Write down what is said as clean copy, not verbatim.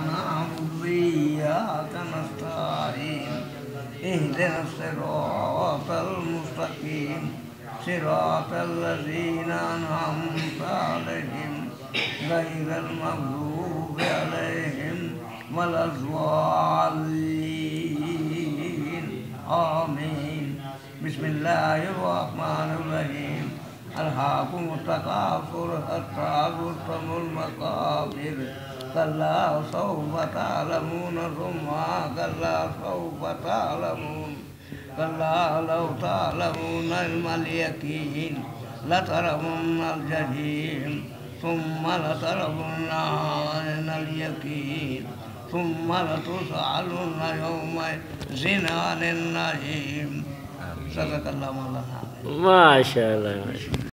نعبد وإياك نستعين اهدنا الصراط المستقيم صراط الذين أنعمت عليهم غير المغضوب عليهم ولا الضالين آمين. بسم الله الرحمن الرحيم. ألهاكم التكاثر حتى زرتم المقابر كلا سوف تعلمون ثم كلا سوف تعلمون كلا لو تعلمون علم اليقين لترون الجحيم ثم لترون عين اليقين ثم لتسألن يومئذ عن النعيم. صدق الله مولانا. ما شاء الله.